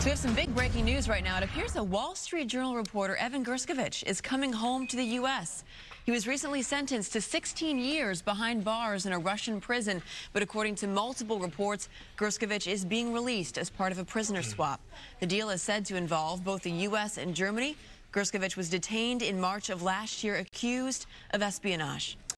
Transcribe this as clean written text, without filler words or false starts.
We have some big breaking news right now. It appears a Wall Street Journal reporter, Evan Gershkovich, is coming home to the U.S. He was recently sentenced to 16 years behind bars in a Russian prison. But according to multiple reports, Gershkovich is being released as part of a prisoner swap. The deal is said to involve both the U.S. and Germany. Gershkovich was detained in March of last year, accused of espionage.